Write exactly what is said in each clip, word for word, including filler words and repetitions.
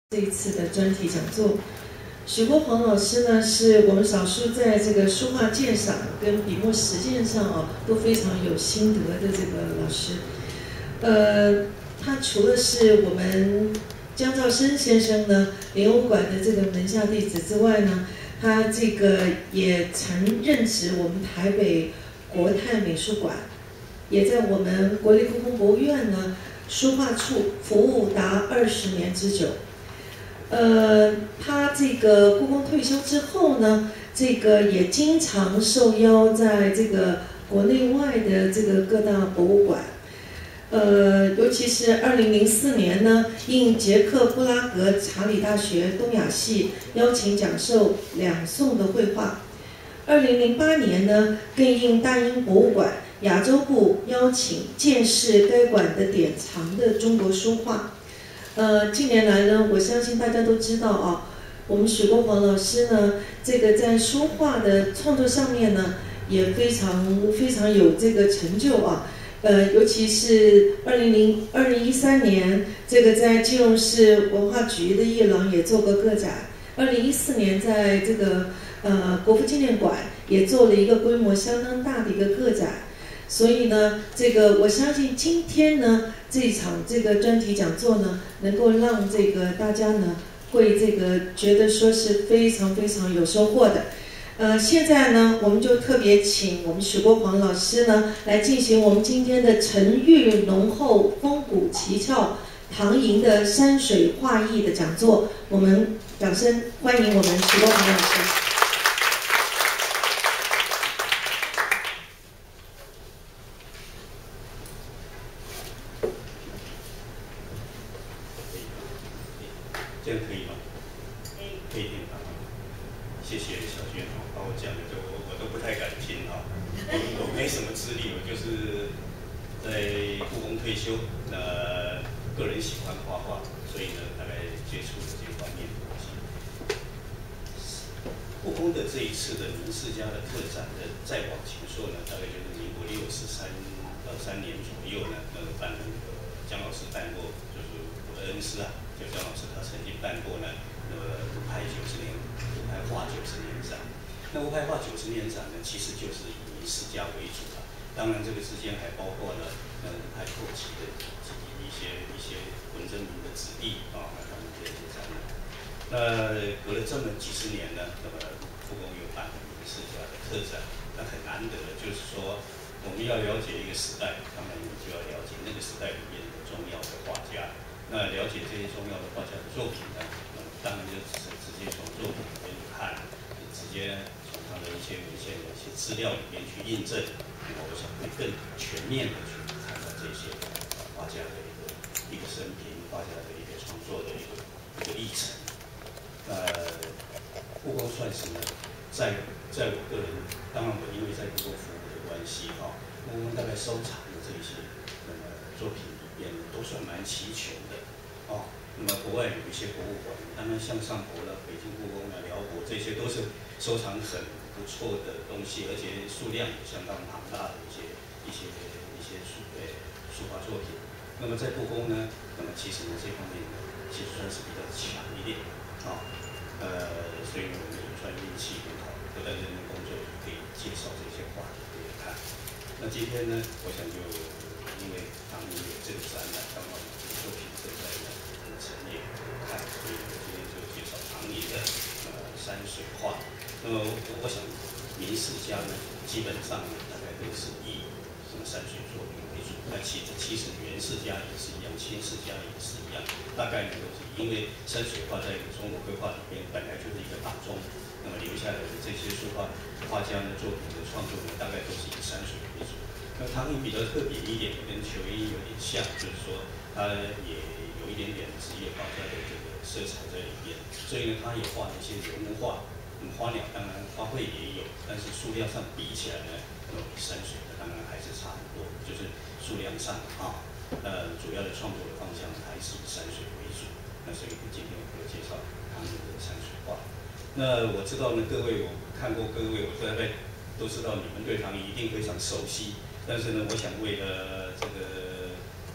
这一次的专题讲座。许国煌老师呢，是我们少数在这个书画鉴赏跟笔墨实践上啊都非常有心得的这个老师。呃，他除了是我们江兆生先生呢莲藕馆的这个门下弟子之外呢，他这个也曾任职我们台北国泰美术馆，也在我们国立故宫博物院呢书画处服务达二十年之久。呃，他这个故宫退休之后呢，这个也经常受邀在这个国内外的这个各大博物馆。呃，尤其是二零零四年呢，应捷克布拉格查理大学东亚系邀请讲授两宋的绘画。二零零八年呢，更应大英博物馆亚洲部邀请见识该馆的典藏的中国书画。呃，近年来呢，我相信大家都知道啊，我们许国煌老师呢，这个在书画的创作上面呢，也非常非常有这个成就啊。呃，尤其是二零零二零一三年，这个在基隆市文化局的艺廊也做过个展。二零一四年，在这个呃国父纪念馆也做了一个规模相当大的一个个展。所以呢，这个我相信今天呢这一场这个专题讲座呢，能够让这个大家呢会这个觉得说是非常非常有收获的。呃，现在呢，我们就特别请我们许国煌老师呢来进行我们今天的沉郁浓厚、风骨奇峭、唐寅的山水画意的讲座。我们掌声欢迎我们许国煌老师。 这样可以吗？可以，可以听到。谢谢小娟哦，把我讲的都我都不太敢听哈。我我没什么资历，我就是在故宫退休，那个人喜欢画画，所以呢，大概接触了这方面的东西。故宫的这一次的名士家的特展的再往前说呢，大概就是民国六十三二三年左右呢，那个办那个姜老师办过，就是我的恩师啊。就姜老师他曾经办过呢，那个吴派九十年，吴派画九十年展。那吴派画九十年展呢，其实就是以名士家为主了。当然，这个之间还包括了呃吴派后期的一些一些文征明的子弟啊，他们这些展览。那隔了这么几十年呢，那么故宫又办了名士家的特展，那很难得的就是说，我们要了解一个时代，当然你就要了解那个时代里面的重要的画家。那了解这些重要的画家的作品呢，嗯，当然就是直接从作品里面看，直接从他的一些文献的一些资料里面去印证，那么我想会更全面的去看到这些画家的一个一个生平，画家的一个创作的一个一个历程。那故宫算是呢，在在我个人，当然我因为在故宫服务的关系哈，故宫大概收藏的这些那么作品里面都算蛮齐全的。哦，那么国外有一些博物馆，当然像上博了、北京故宫啊、辽国，这些都是收藏很不错的东西，而且数量也相当庞大的一些一些一些书呃书画作品。那么在故宫呢，那么其实呢这方面呢，其实算是比较强一点啊、哦，呃，所以呢我们也算运气很好，不但认真工作，可以介绍这些画给大家看。那今天呢，我想就因为唐寅有这个展览，刚好这个作品正在呢陈列看，所以我今天就介绍唐寅的呃山水画。那么我我想名士家呢，基本上呢大概都是以什么山水作品为主。那其其实元士家也是一样，清士家也是一样，大概呢都是因为山水画在中国绘画里边本来就是一个大宗，那么留下来的这些书画画家的作品的创作呢，大概都是以山水为主。那唐寅比较特别一点，跟裘英有点像，就是说他也有一点点职业画家的这个色彩在里面，所以呢，他也画了一些人物画。嗯，花鸟当然花卉也有，但是数量上比起来呢，那么比山水的当然还是差很多，就是数量上啊，呃，主要的创作的方向还是以山水为主。那所以今天我会介绍唐寅的山水画。那我知道呢，各位我看过各位，我大概都知道你们对唐寅一定非常熟悉。但是呢，我想为了这个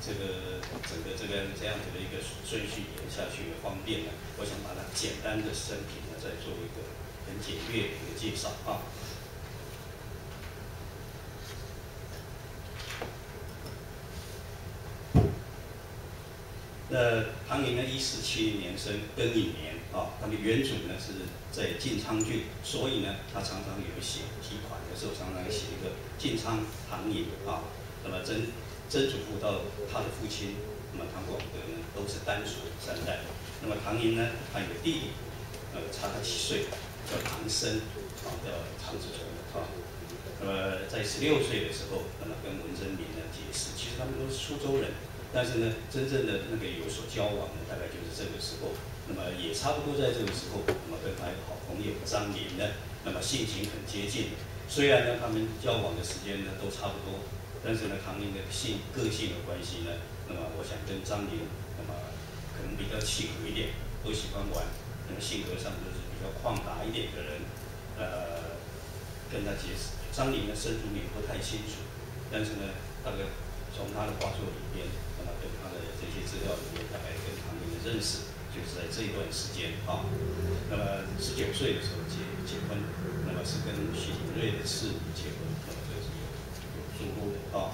这个整个这个这样子的一个顺序演下去的方便呢，我想把它简单的生平呢再做一个很简略的一个介绍啊。那唐寅呢，一四七零年生，庚寅年啊。他的原主呢是在晋昌郡，所以呢，他常常有写题款的时候，常常写一个晋昌唐寅啊。那么曾曾祖父到他的父亲，那么唐广德呢，都是单属三代。那么唐寅呢，他有弟弟，呃，差他七岁，叫唐生，啊，叫唐子成啊。那么在十六岁的时候，那么跟文征明呢结识，其实他们都是苏州人。但是呢，真正的那个有所交往呢，大概就是这个时候。那么也差不多在这个时候，那么跟他的好朋友张林呢，那么性情很接近。虽然呢，他们交往的时间呢都差不多，但是呢，唐寅的性个性的关系呢，那么我想跟张林，那么可能比较契合一点，都喜欢玩。那么性格上就是比较旷达一点的人，呃，跟他结识。张林的生卒年不太清楚，但是呢，大概从他的画作里边。那么跟他的这些资料里面，大概跟唐寅的认识，就是在这一段时间啊。那么十九岁的时候结结婚，那么是跟徐廷瑞的次女结婚，那么这是有有注目的啊。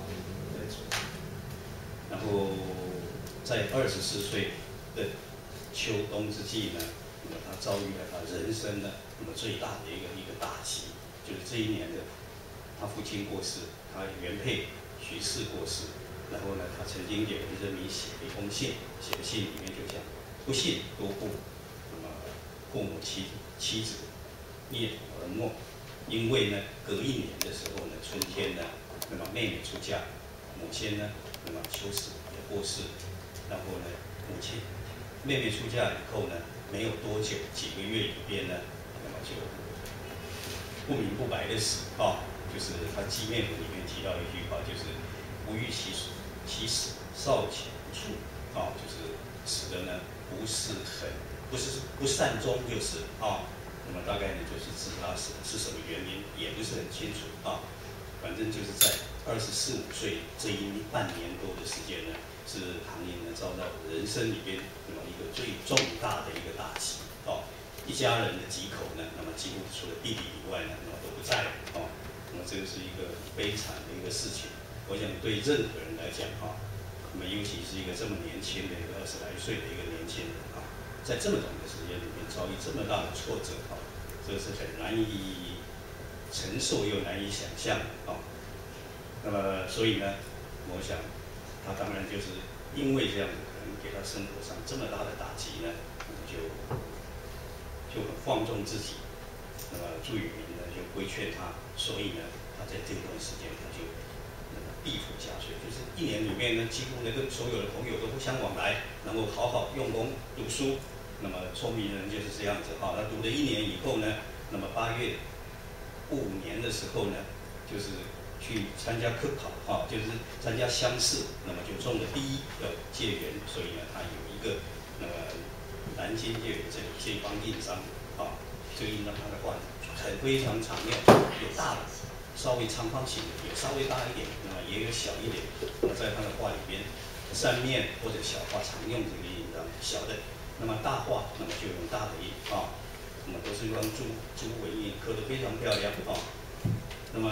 然后在二十四岁的秋冬之际呢，那么他遭遇了他人生呢，那么最大的一个一个打击，就是这一年的他父亲过世，他原配徐氏过世。然后呢，他曾经给文征明写了一封信，写的信里面就讲：不幸多故，那么父母妻妻子灭土而没。因为呢，隔一年的时候呢，春天呢，那么妹妹出嫁，母亲呢，那么秋死也过世。然后呢，母亲妹妹出嫁以后呢，没有多久，几个月里边呢，那么就不明不白的死啊。就是他《纪念文》里面提到一句话，就是不欲其死。其死少且不处，啊，就是死的呢不是很不是不善终就是啊，那么大概呢就是自杀死是什么原因也不是很清楚啊，反正就是在二十四五岁这一半年多的时间呢，是唐寅呢遭到人生里边那么一个最重大的一个打击啊，一家人的几口呢，那么几乎除了弟弟以外呢，那么都不在啊，那么这个是一个悲惨的一个事情。我想对任何人来讲哈，那么尤其是一个这么年轻的一个二十来岁的一个年轻人啊，在这么短的时间里面遭遇这么大的挫折啊，这是很难以承受又难以想象啊。那么所以呢，我想他当然就是因为这样子，可能给他生活上这么大的打击呢，就就很放纵自己。那么朱允炆呢就规劝他，所以呢，他在这段时间他就。避虎下水，就是一年里面呢，几乎呢跟所有的朋友都不相往来，然后好好用功读书。那么聪明人就是这样子啊。他读了一年以后呢，那么八月戊午年的时候呢，就是去参加科考啊，就是参加乡试，那么就中了第一，要解元，所以呢，他有一个那么南京就有这个街坊印章啊，这个印章他的画很非常常用，有大的。稍微长方形的，也稍微大一点，那么也有小一点。那在他的画里边，扇面或者小画常用这个印章，小的，那么大画，那么就用大的印啊。那么都是用朱朱文印，刻得非常漂亮啊。那么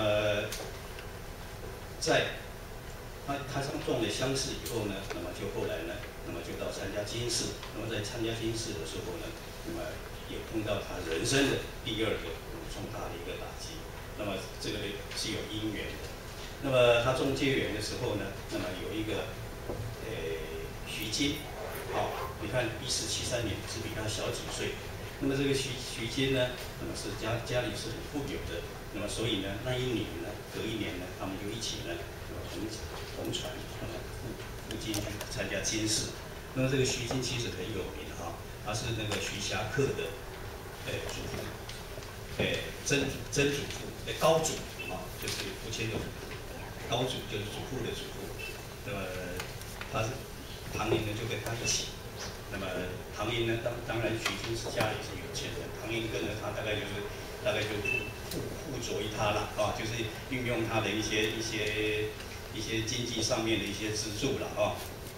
在他他上中了乡试以后呢，那么就后来呢，那么就到参加进士。那么在参加进士的时候呢，那么也碰到他人生的第二个重大的一个打击。那么这个是有因缘的。那么他中解元的时候呢，那么有一个呃徐经，好、哦，你看一四七三年只比他小几岁。那么这个徐徐经呢，那么是家家里是很富有的。那么所以呢，那一年呢，隔一年呢，他们就一起呢，那么同同船，那么赴赴京去参加进士。那么这个徐经其实很有名啊，他是那个徐霞客的呃祖父。哎，曾曾祖父，哎，高祖啊，就是父亲的祖父，高祖就是祖父的祖父。那么他是唐寅呢，就跟他一起。那么唐寅呢，当当然徐经是家里是有钱人，唐寅跟着他大概就是大概就附附附着于他了啊，就是运用他的一些一些一些经济上面的一些资助了啊。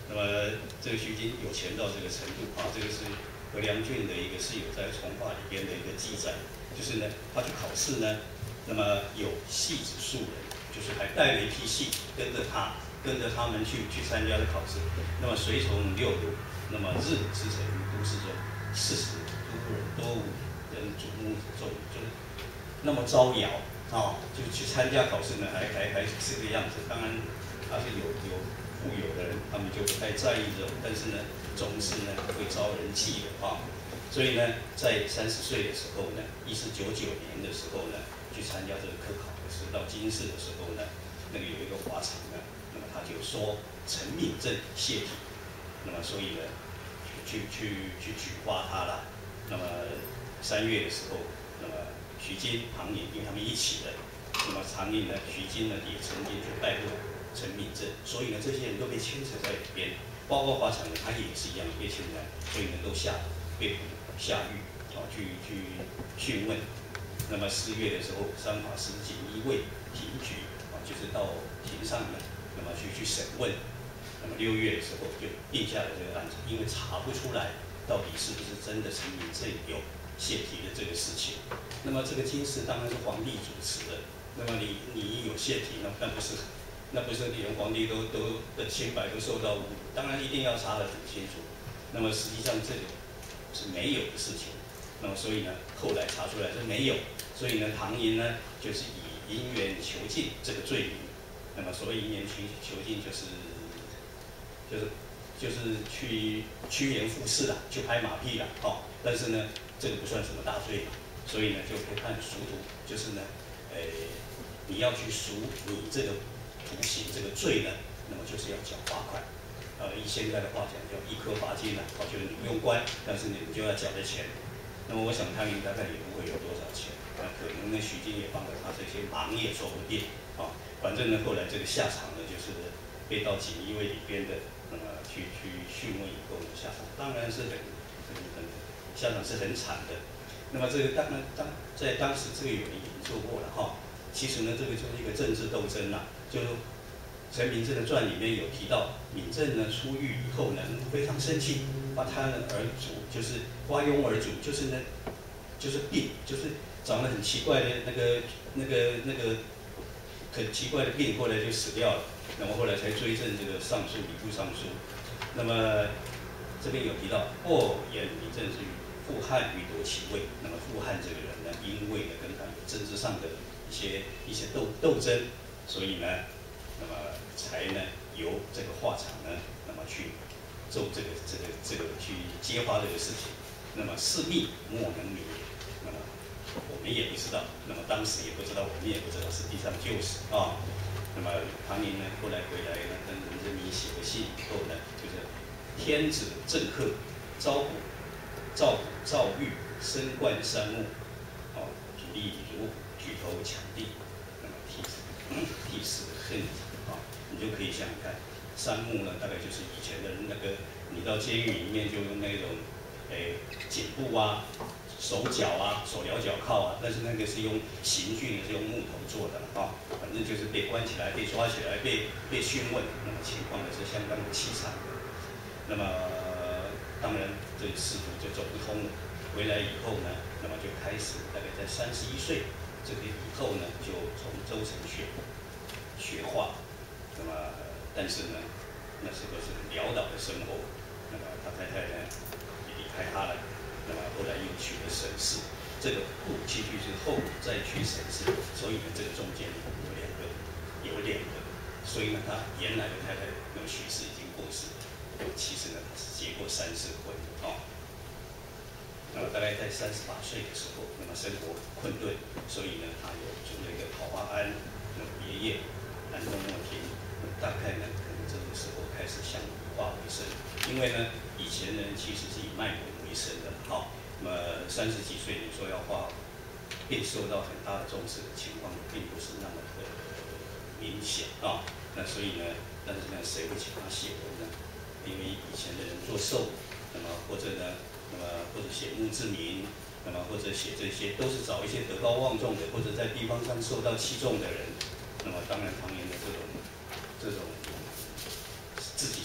那么这个徐经有钱到这个程度啊，这个是何良俊的一个是有在从话里边的一个记载，就是呢，他去考试呢，那么有戏子数人，就是还带了一批戏跟着他，跟着他们去去参加的考试。那么随从六路，那么日之城都市中，四十都人多无人瞩目众，就是那么招摇啊，就去参加考试呢，还还还是这个样子。当然，他是有有富有的人，他们就不太在意这种，但是呢，总是呢会招人忌的啊。所以呢，在三十岁的时候呢，一四九九年的时候呢，去参加这个科考的时候，到京师的时候呢，那个有一个华场呢，那么他就说陈敏正谢体，那么所以呢，去去去举发他了。那么三月的时候，那么徐经、唐寅，因为他们一起的，那么唐寅呢，徐经呢也曾经去拜过陈敏正，所以呢，这些人都被牵扯在里边，包括华场呢，他也是一样被牵扯，所以呢，都下被捕下狱，啊，去去讯问。那么四月的时候，三法师锦衣卫庭举，啊，就是到庭上呢，那么去去审问。那么六月的时候就定下了这个案子，因为查不出来到底是不是真的陈敏正有泄题的这个事情。那么这个经事当然是皇帝主持的，那么你你有泄题，那那不是那不是连皇帝都都的清白都受到侮辱，当然一定要查得很清楚。那么实际上这个是没有的事情，那么所以呢，后来查出来是没有，所以呢，唐寅呢就是以因缘囚禁这个罪名，那么所谓因缘囚囚禁就是就是就是去趋炎附势啦，去拍马屁啦，哦，但是呢，这个不算什么大罪嘛，所以呢就可以判熟徒，就是呢，呃，你要去赎你这个徒刑这个罪呢，那么就是要缴罚款。呃，以现在的话讲叫一颗罚金了，啊，就是你不用关，但是你就要缴的钱。那么我想唐寅大概也不会有多少钱，那可能呢徐经也帮了他这些忙也说不定，啊，反正呢后来这个下场呢就是被到锦衣卫里边的，那么去去讯问以后呢，下场当然是很很很下场是很惨的。那么这个当然当在当时这个有人研究过了哈，其实呢这个就是一个政治斗争啦，就是陈敏正的传里面有提到，敏正呢出狱以后呢非常生气，把他的儿主就是瓜庸儿主，就是呢就是病，就是长得很奇怪的那个那个那个很奇怪的病，后来就死掉了。那么后来才追赠这个尚书礼部尚书。那么这边有提到，或言敏正是傅汉欲夺其位。那么傅汉这个人呢，因为呢跟他有政治上的一些一些斗斗争，所以呢，那么才呢由这个华场呢，那么去做这个这个这个去揭发这个事情。那么事密莫能明，那么我们也不知道，那么当时也不知道，我们也不知道，实际上就是啊。那么唐寅呢，后来回来呢，跟任正明写个信以后呢，就是天子政客，招捕、赵捕、赵玉、升冠三木，哦，举例如举头抢地，那么替替死恨啊，你就可以想想看，三木呢，大概就是以前的那个，你到监狱里面就用那种，诶，颈部啊。手脚啊，手镣脚铐啊，但是那个是用刑具呢，是用木头做的啊，反正就是被关起来、被抓起来、被被讯问，那么情况呢是相当的凄惨的。那么当然这仕途就走不通了。回来以后呢，那么就开始大概在三十一岁这个以后呢，就从州城学学画。那么但是呢，那时候是很潦倒的生活。那么他太太呢也离开他了。那么后来又娶了沈氏，这个不妻去之后再娶沈氏，所以呢，这个中间有两个，有两个，所以呢，他原来的太太那么许氏已经过世，其实呢，他是结过三次婚啊。那么大概在三十八岁的时候，那么生活困顿，所以呢，他有组了一个桃花庵，那么爷爷安东莫庭，大概呢，可能这个时候开始想以画为生，因为呢，以前人其实是以卖文为生的，好，那么三十几岁你说要画，并受到很大的重视的情况，并不是那么的明显啊。那所以呢，但是呢，谁会请他写文呢？因为以前的人做寿，那么或者呢，那么或者写墓志铭，那么或者写这些，都是找一些德高望重的，或者在地方上受到器重的人。那么当然，唐寅的这种这种自己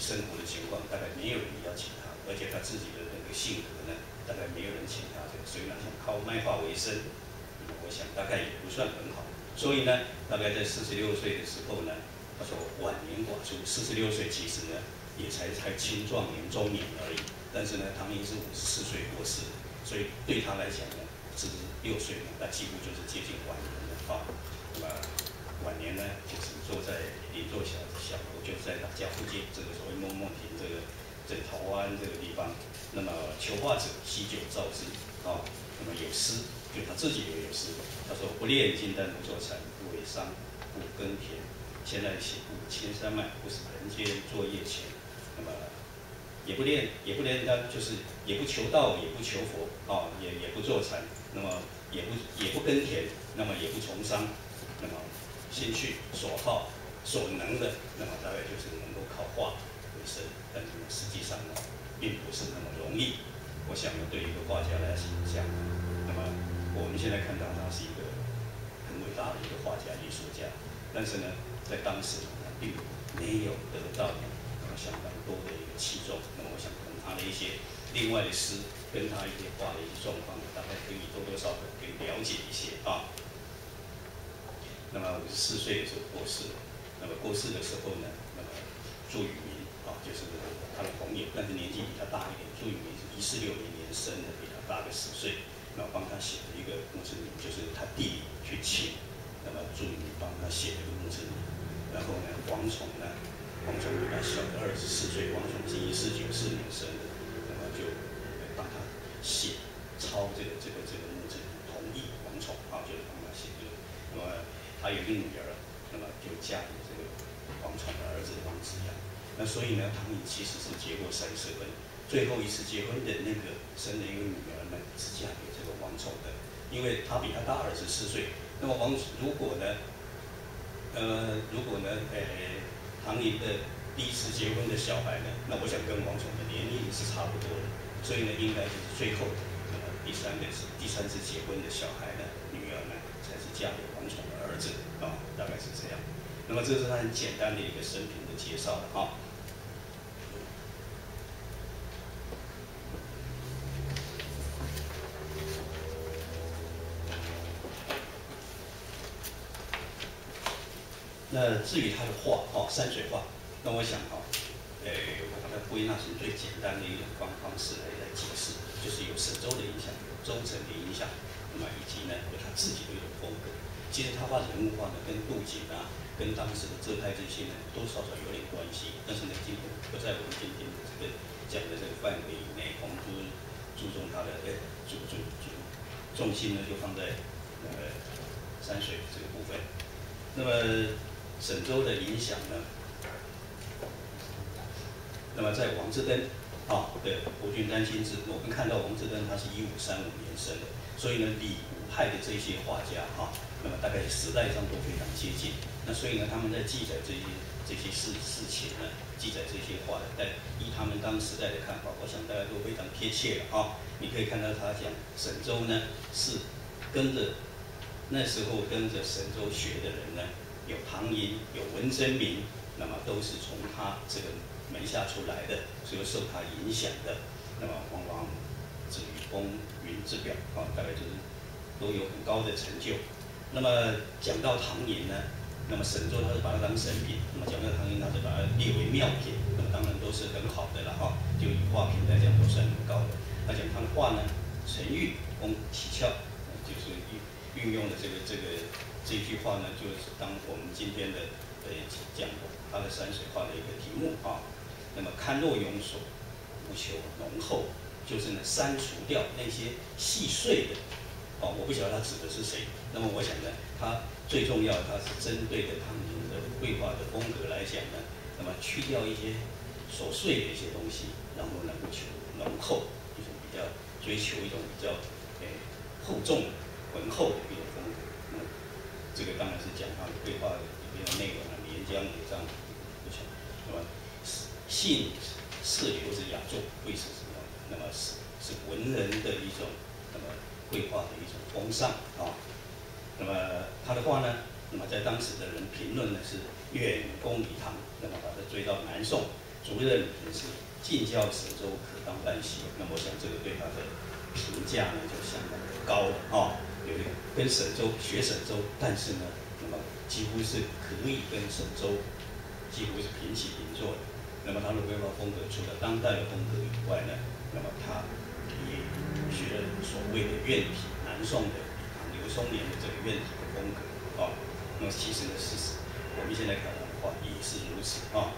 生活的情况，大概没有人要请他，而且他自己的那个性格呢，大概没有人请他的，所以呢，想靠卖画为生，我想大概也不算很好。所以呢，大概在四十六岁的时候呢，他说晚年寡出。四十六岁其实呢，也才才青壮年、中年而已。但是呢，唐寅是五十四岁过世的，所以对他来讲呢，四十六岁呢，那几乎就是接近晚年了啊。那么晚年呢，就是坐在一座小小楼，就是在他家附近，这个所谓孟孟亭这个这个桃花庵这个地方。那么求画者喜酒造之啊，那么有诗，就他自己也有诗。他说：“不炼金丹不做禅，不为商，不耕田。现在起步千山脉，不使人间作业钱。”那么也不炼，也不炼丹，就是也不求道，也不求佛啊，也也不做禅，那么也不也不耕田，那么也不从商，那么兴趣所好所能的，那么大概就是能够靠画为生。但是呢，实际上呢，并不是那么容易。我想呢，对一个画家来讲，那么我们现在看到他是一个很伟大的一个画家、艺术家，但是呢，在当时呢，并没有得到那么相当多的一个器重。那么我想，可能他的一些另外的诗，跟他一些画的一些状况，大概可以多多少少可以了解一些啊。那么五十四岁的时候过世了。那么过世的时候呢，那么祝允明啊，就是他的朋友，但是年纪比他大一点。祝允明是一四六零年生的，比他大个十岁。然后帮他写了一个墓志铭，就是他弟弟去请，那么祝允明帮他写了一个墓志铭。然后呢，王宠呢，王宠比他小的二十四岁，王宠是一四九四年生的，那么就帮他写抄这个这个这个墓志铭，同意王宠啊，就帮他写这个。那么他有一个女儿，那么就嫁给这个王宠的儿子王子阳。那所以呢，唐寅其实是结过三次婚，最后一次结婚的那个生的一个女儿呢，是嫁给这个王宠的，因为他比他大二十四岁。那么王如果呢，呃，如果呢，呃，唐寅的第一次结婚的小孩呢，那我想跟王宠的年龄是差不多的，所以呢，应该就是最后那么第三个是第三次结婚的小孩呢，女儿呢，才是嫁给王宠的儿子啊，大概是这样。那么这是他很简单的一个生平的介绍了啊。那至于他的画，哈、哦，山水画，那我想哈、哦，呃，我把它归纳成最简单的一种方方式来来解释，就是有沈周的影响，有周成的影响，那么以及呢有他自己的一种风格。其实他画人物画呢，跟杜景啊，跟当时的浙派这些呢，多多少少有点关系。但是呢，今天不在我们今天的这个讲的这个范围以内，我们注注重他的，哎，注注注重心呢就放在呃山水这个部分。那么沈周的影响呢？那么在王志登啊的《国君丹心志》，我们看到王志登他是一五三五年生的，所以呢，李吴派的这些画家啊，那么大概时代上都非常接近。那所以呢，他们在记载这些这些事事情呢，记载这些话的，但依他们当时代的看法，我想大家都非常贴切了啊。你可以看到他讲沈周呢是跟着那时候跟着沈周学的人呢。有唐寅，有文征明，那么都是从他这个门下出来的，所以受他影响的。那么往往至于风云之表啊，大概就是都有很高的成就。那么讲到唐寅呢，那么沈周他是把它当神品，那么讲到唐寅，他是把它列为妙品，那么当然都是很好的了哈。就以画品来讲，都算很高的。那讲他的画呢，沉郁工体窍，就是运运用的这个这个。这句话呢，就是当我们今天的呃讲他的山水画的一个题目啊。那么堪若涌所，不求浓厚，就是呢删除掉那些细碎的。哦，我不晓得他指的是谁。那么我想呢，他最重要的，他是针对的唐寅的绘画的风格来讲呢，那么去掉一些琐碎的一些东西，然后呢不求浓厚，一种比较追求一种比较诶、呃、厚重浑厚的一种风格。嗯这个当然是讲他的绘画里面的内容啊，连江叠嶂不穷，那么信四流是雅作，会是什么？那么是是文人的一种那么绘画的一种风尚啊。那么他的画呢，那么在当时的人评论呢是远功于唐，那么把它追到南宋， 主任也是进教沈周可当办席，那么我想这个对他的评价呢就相当的高了啊。有一个跟沈周学沈周，但是呢，那么几乎是可以跟沈周几乎是平起平坐的。那么他的绘画风格除了当代的风格以外呢，那么他也学了所谓的院体，南宋的唐刘松年的这个院体的风格啊。那么其实呢，事实我们现在看到的话也是如此啊。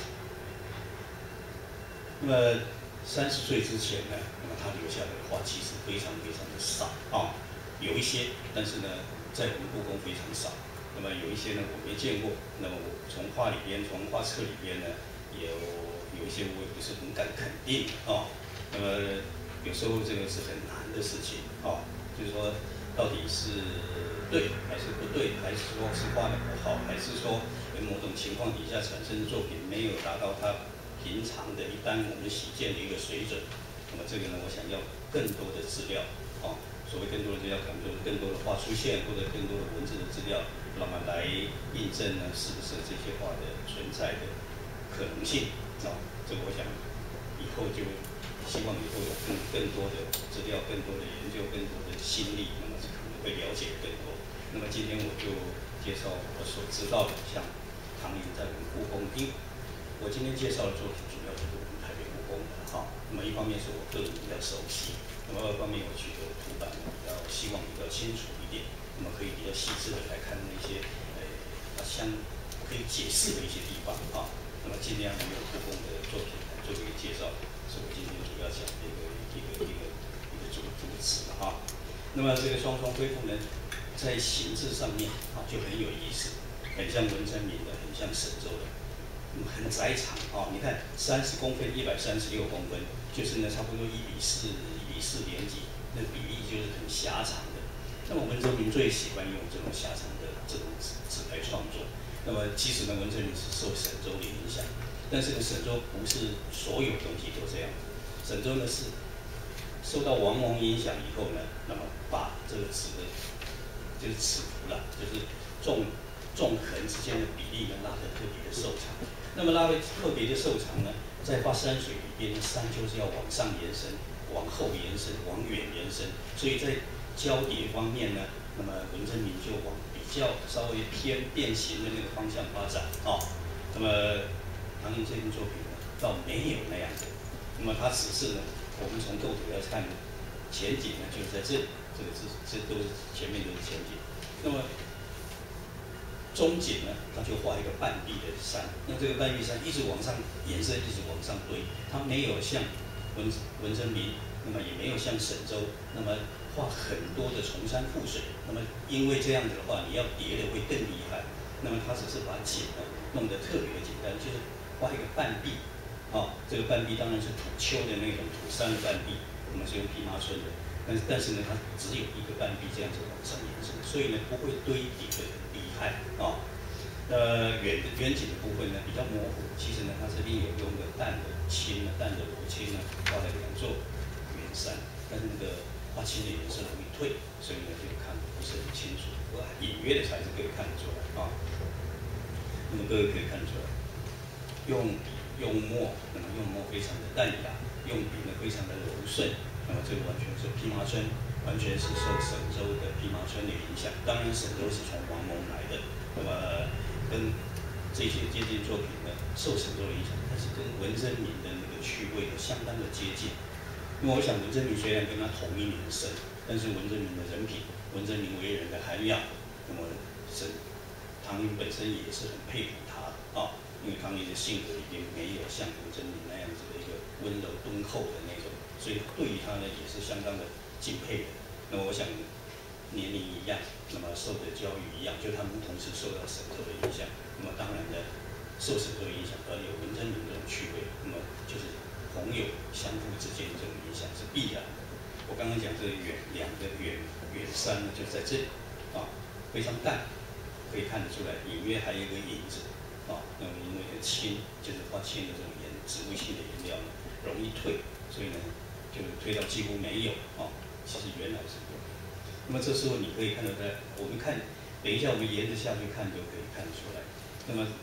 那么三十岁之前呢，那么他留下来的画其实非常非常的少啊，有一些，但是呢，在我们故宫非常少。那么有一些呢，我没见过。那么我从画里边，从画册里边呢，有有一些我也不是很敢肯定啊。那么有时候这个是很难的事情啊，就是说到底是对还是不对，还是说是画的不好，还是说在某种情况底下产生的作品没有达到它平常的一般我们喜见的一个水准。那么这个呢，我想要更多的资料啊，所谓更多的资料，可能就是更多的画出现，或者更多的文字的资料，那么来印证呢，是不是这些画的存在的可能性啊？这个我想以后就希望以后有更更多的资料、更多的研究、更多的心力，那么可能会了解更多。那么今天我就介绍我所知道的，像唐寅在我们故宫，因我今天介绍的作品主要就是我们台北故宫的哈。那么一方面是我个人比较熟悉，那么二方面我取得图版呢比较希望比较清楚一点，那么可以比较细致的来看那些呃相可以解释的一些地方啊。那么尽量用故宫的作品来做一个介绍，是我今天主要讲的一个一个一个一个主主旨啊。那么这个双双恢复呢，在形制上面啊就很有意思，很像文征明的，很像沈周的。很窄长啊，你看三十公分，一百三十六公分，就是呢差不多一比四，一比四点几，那比例就是很狭长的。那么文征明最喜欢用这种狭长的这种纸纸来创作。那么其实呢，文征明是受沈周的影响，但是呢，沈周不是所有东西都这样子。沈周呢是受到王蒙影响以后呢，那么把这个纸的，就是尺幅啦，就是纵纵横之间的比例呢拉得特别的瘦长。那么拉的特别的瘦长呢，在画山水里边，山就是要往上延伸、往后延伸、往远延伸，所以在交叠方面呢，那么文征明就往比较稍微偏变形的那个方向发展啊。那么唐寅这件作品呢，倒没有那样子。那么它只是呢，我们从构图来看呢，前景呢就是在这里，这个是这都是前面都是前景。那么中景呢，他就画一个半壁的山，那这个半壁山一直往上延伸，一直往上堆，它没有像文文征明，那么也没有像沈周，那么画很多的崇山覆水。那么因为这样子的话，你要叠的会更厉害。那么他只是把景呢弄得特别的简单，就是画一个半壁，啊，这个半壁当然是土丘的那种土山的半壁，那么是用蓖麻村的，但是但是呢，它只有一个半壁这样子往上延伸，所以呢不会堆叠的厉害啊。呃，远远景的部分呢比较模糊，其实呢它是另有用个淡的青呢，淡的裸青呢画了两座远山，但是那个画青的颜色容易退，所以呢就看得不是很清楚，我隐约的还是可以看得出来啊。那么各位可以看出来，用笔用墨，那么用墨非常的淡雅，用笔呢非常的柔顺，那么这个完全是蓖麻村，完全是受沈周的蓖麻村的影响。当然沈周是从王蒙来的，那么跟这些接近作品呢受沈周的影响，但是跟文征明的那个趣味呢相当的接近。因为我想文征明虽然跟他同一年生，但是文征明的人品，文征明为人的涵养，那么沈唐寅本身也是很佩服他啊，因为唐寅的性格里边没有像文征明那样子的一个温柔敦厚的那种，所以对于他呢也是相当的敬佩的。那么我想年龄一样，那么受的教育一样，就他们同时受到沈周的影响，那么当然呢受沈周的影响，而有文征明这种趣味，那么就是朋友相互之间的这种影响是必然的。我刚刚讲这个远两个远远山呢，就在这里啊，非常淡。可以看得出来，隐约还有一个影子，啊，那么因为青就是画青的这种颜植物性的颜料呢，容易退，所以呢就退到几乎没有啊。其实原来是有。那么这时候你可以看得出来，我们看，等一下我们沿着下去看就可以看得出来。那么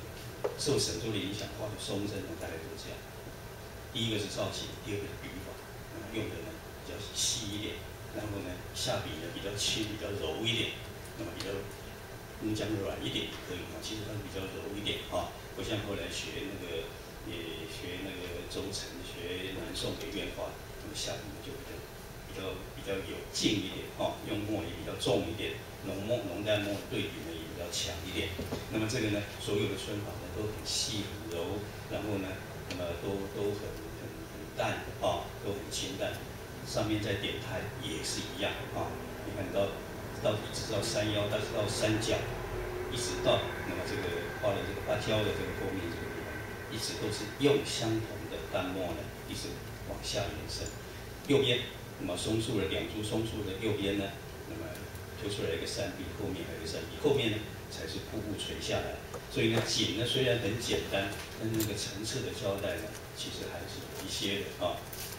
受沈周的影响画的松针呢，大概都这样。第一个是造型，第二个是笔法，嗯、用的呢比较细一点，然后呢下笔呢比较轻，比较柔一点，那么比较我们讲软一点也可以啊，其实它比较柔一点啊，不像后来学那个也学那个周晨学南宋的院画，那么下笔就比较比较比较有劲一点啊，用墨也比较重一点，浓墨浓淡墨对比呢也比较强一点。那么这个呢，所有的皴法呢都很细很柔，然后呢，那么都都很很很淡啊，都很清淡。上面在点苔也是一样啊，你看到。到一直到山腰，但是到山脚，一直到那么这个画的这个芭蕉的这个后面这个地方，一直都是用相同的淡墨呢，一直往下延伸。右边，那么松树的两株松树的右边呢，那么推出来一个山壁，后面还有一个山壁，后面呢才是瀑布垂下来。所以呢，景呢虽然很简单，但是那个层次的交代呢，其实还是有一些的啊。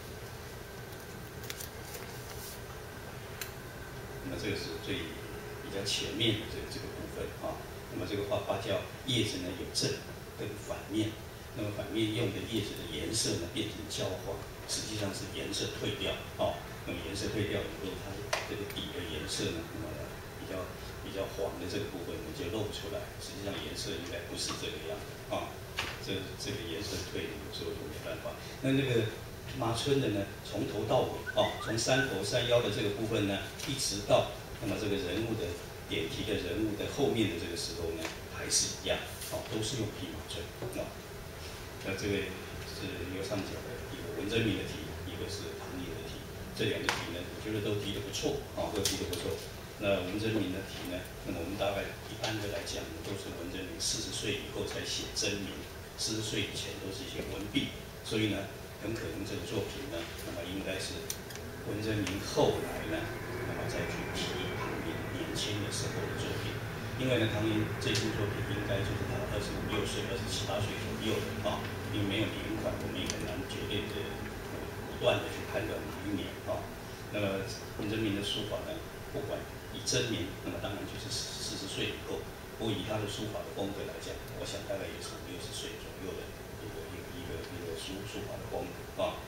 那么这个是最比较前面的这个这个部分啊。那么这个画芭蕉叶子呢有正跟反面，那么反面用的叶子的颜色呢变成焦黄，实际上是颜色退掉啊。那么颜色退掉以后，它这个底的颜色呢，那么比较比较黄的这个部分呢就露出来，实际上颜色应该不是这个样子啊。这这个颜色退了，有时候就没办法。那那个。马村的呢，从头到尾哦，从山头山腰的这个部分呢，一直到那么这个人物的点题的人物的后面的这个时候呢，还是一样哦，都是用匹马皴哦。那这个是右上角的一个文征明的题，一个是唐寅的题，这两个题呢，我觉得都题得不错啊，都题得不错。那文征明的题呢，那么我们大概一般的来讲，都是文征明四十岁以后才写真名，四十岁以前都是写文毕，所以呢。很可能这个作品呢，那么应该是文征明后来呢，那么再去提唐寅年轻的时候的作品。因为呢，唐寅这部作品应该就是他二十五六岁、二十七八岁左右的啊，因为没有年款，我们也很难绝对的不断的去判断哪一年啊。那么文征明的书法呢，不管以真名，那么当然就是四十岁以后。不过以他的书法的风格来讲，我想大概也是五六十岁左右的。一个一个一个一个书书法的风格啊。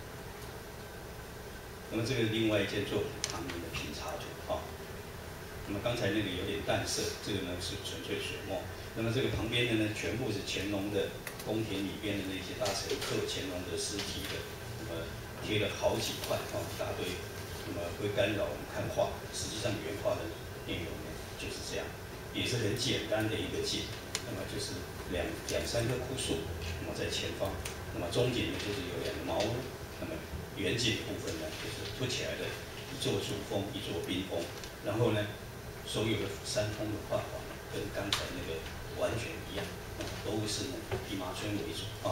那么这个另外一件作品，唐寅的品茶图啊。那么刚才那个有点淡色，这个呢是纯粹水墨。那么这个旁边的呢，全部是乾隆的宫廷里边的那些大臣刻乾隆的尸体的，那么贴了好几块啊，一大堆，那么会干扰我们看画。实际上原画的内容呢就是这样，也是很简单的一个景。那么就是两两三棵枯树，那么在前方，那么中景呢就是有两个茅屋，那么远景的部分呢就是凸起来的一座主峰，一座宾峰，然后呢，所有的山峰的画法跟刚才那个完全一样，啊，都是呢以马皴为主啊。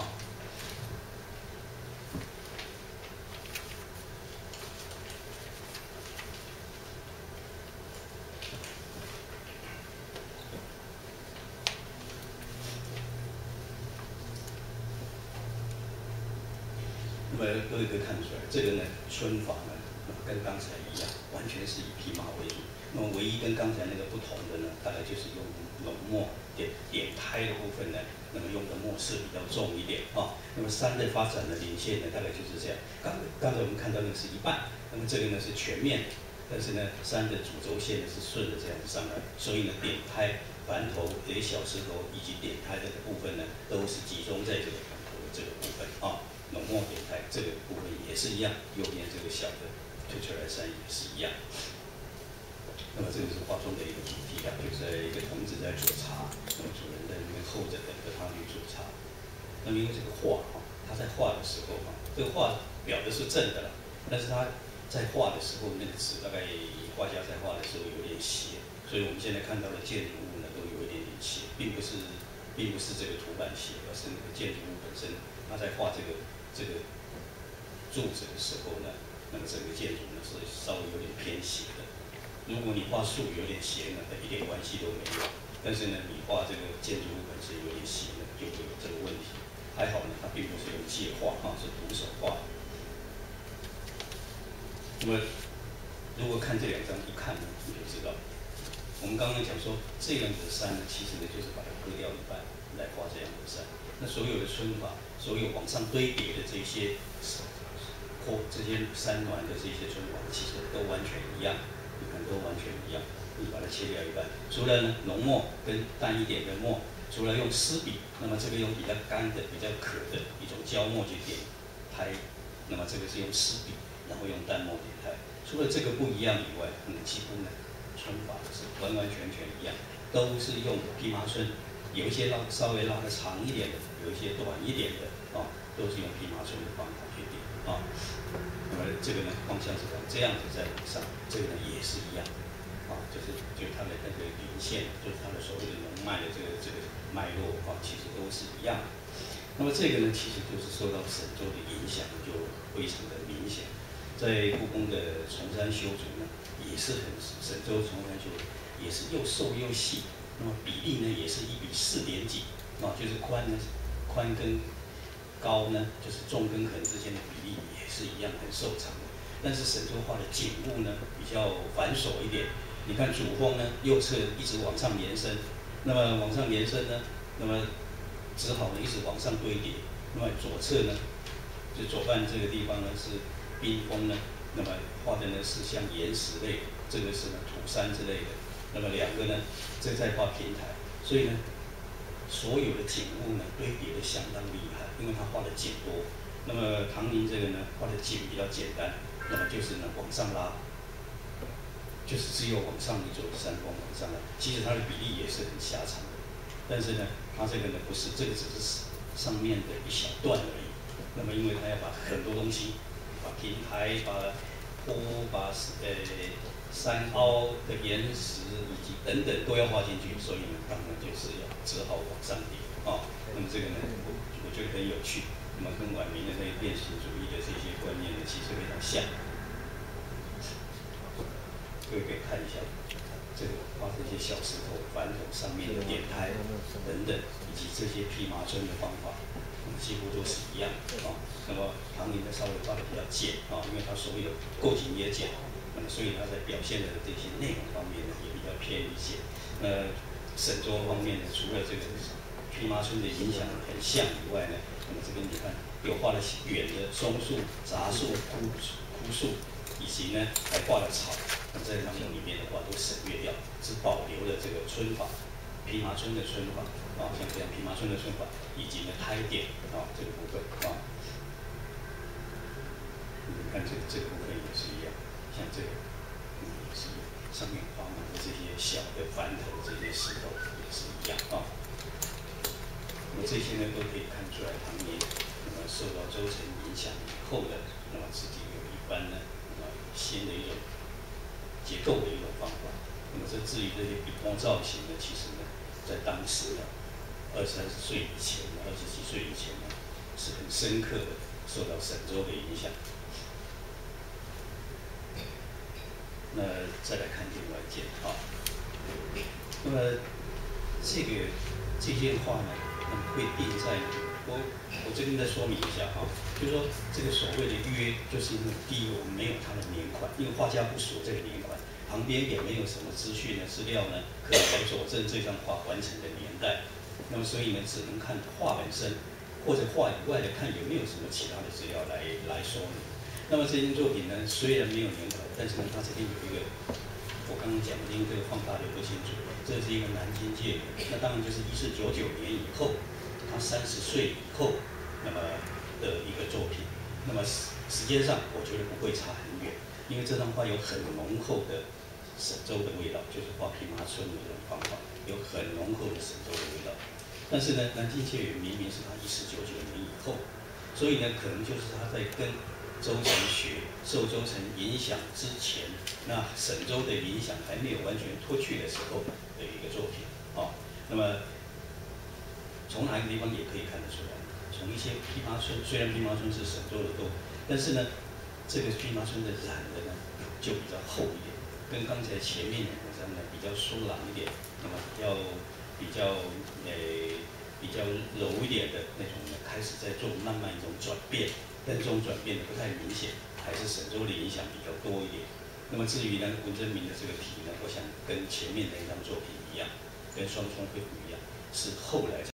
那么各位可以看出来，这个呢皴法呢，跟刚才一样，完全是以匹马为主。那么唯一跟刚才那个不同的呢，大概就是用浓墨点点苔的部分呢，那么用的墨色比较重一点啊。那么山的发展的连线呢，大概就是这样。刚刚才我们看到那个是一半，那么这个呢是全面的，但是呢山的主轴线呢是顺着这样子上来，所以呢点苔、盘头、给小石头以及点苔的部分呢，都是集中在这个盘头的这个部分啊。浓墨点苔这个部分也是一样，右边这个小的凸出来山也是一样。那么这个是画中的一个主题啊，就是一个童子在煮茶，那么主人在那边候着等着他去煮茶。那么因为这个画啊，他在画的时候啊，这个画表的是正的了，但是他在画的时候，那个纸大概画家在画的时候有点斜，所以我们现在看到的建筑物呢都有一点点斜，并不是并不是这个图板斜，而是那个建筑物本身。他在画这个这个柱子的时候呢，那么整个建筑呢是稍微有点偏斜的。如果你画树有点斜呢，一点关系都没有。但是呢，你画这个建筑物本身有点斜呢，就会有这个问题。还好呢，它并不是用借画啊，是徒手画。那么，如果看这两张一看呢，你就知道， 我们刚刚讲说这样子的山呢，其实呢就是把它割掉一半来画这样的山。那所有的皴法，所有往上堆叠的这些或这些山峦的这些皴法，其实都完全一样，你看都完全一样。你把它切掉一半，除了呢浓墨跟淡一点的墨，除了用湿笔，那么这个用比较干的、比较可的一种胶墨去点拍，那么这个是用湿笔，然后用淡墨点拍。除了这个不一样以外，嗯，几乎呢皴法是完完全全一样，都是用蓖麻皴，有一些拉稍微拉的长一点的，有一些短一点的啊，都是用蓖麻皴的方法去点啊。那么这个呢方向是这样子在往上，这个呢也是一样。啊，就是就它的那个零线，就是它的所谓的龙脉的这个这个脉络啊，其实都是一样。那么这个呢，其实就是受到沈周的影响，就非常的明显。在故宫的崇山修筑呢，也是很沈周崇山修筑也是又瘦又细，那么比例呢也是一比四点几啊，就是宽呢宽跟高呢，就是纵跟横之间的比例也是一样很瘦长的。但是沈周画的景物呢比较繁琐一点。你看主峰呢，右侧一直往上延伸，那么往上延伸呢，那么只好呢一直往上堆叠。那么左侧呢，就左半这个地方呢是冰峰呢，那么画的呢是像岩石类，这个是呢土山之类的。那么两个呢，这在画平台，所以呢，所有的景物呢堆叠的相当厉害，因为他画的景多。那么唐宁这个呢画的景比较简单，那么就是呢往上拉。就是只有往上一座山峰往上来，其实它的比例也是很狭长的，但是呢，它这个呢不是，这个只是上面的一小段而已。那么因为它要把很多东西，把平台、把坡、把呃山凹的岩石以及等等都要画进去，所以呢，当然就是要只好往上叠啊。那么这个呢，我我觉得很有趣，那么跟晚明的那个变形主义的这些观念呢，其实非常像。各位可以看一下，这个画这些小石头、板头上面的点胎等等，以及这些蓖麻皴的方法，几乎都是一样啊。那么唐宁呢稍微画的比较简啊，因为他所谓的构景也简，那么所以他在表现的这些内容方面呢也比较偏一些。那沈周方面呢，除了这个蓖麻皴的影响很像以外呢，那么这边你看有画了远的松树、杂树、枯枯树，以及呢还画了草。在他们里面的话都省略掉，只保留了这个皴法，蓖麻皴的皴法啊，像这样蓖麻皴的皴法，以及呢胎点啊这个部分啊，你看这这个部分也是一样，像这个嗯也是一样，上面画满的这些小的翻头这些石头也是一样啊。那么这些呢都可以看出来，唐宁那么受到周城影响以后的，那么自己有一番呢，那么新的一种。结构的一种方法，那么这至于这些笔墨造型呢，其实呢，在当时呢，二三十岁以前，二十几岁以前呢，是很深刻的受到沈周的影响。那再来看另外一件啊，那么这个这件画呢，那么会定在我我这边再说明一下哈、啊，就是说这个所谓的约，就是因为第一我们没有它的年款，因为画家不属这个年款。旁边也没有什么资讯的资料呢，可以来佐证这张画完成的年代。那么所以呢，只能看画本身，或者画以外的看有没有什么其他的资料来来说明。那么这件作品呢，虽然没有年款，但是呢，它这边有一个，我刚刚讲的，因为这个放大的不清楚，这是一个南京介元，那当然就是一四九九年以后，他三十岁以后，那么的一个作品。那么时时间上，我觉得不会差很远，因为这张画有很浓厚的。沈周的味道，就是画蓖麻皴的这种方法，有很浓厚的沈周的味道。但是呢，南京介元明明是他一四九九年以后，所以呢，可能就是他在跟周成学、受周成影响之前，那沈周的影响还没有完全脱去的时候的一个作品啊。那么从哪个地方也可以看得出来，从一些蓖麻皴，虽然蓖麻皴是沈周的豆，但是呢，这个蓖麻皴的染的呢就比较厚一点。跟刚才前面两张呢比较疏朗一点，那么比较比较呃比较柔一点的那种呢，开始在做慢慢一种转变，但这种转变呢不太明显，还是沈周的影响比较多一点。 那么至于呢文征明的这个题呢，我想跟前面的一张作品一样，跟双双恢复一样，是后来。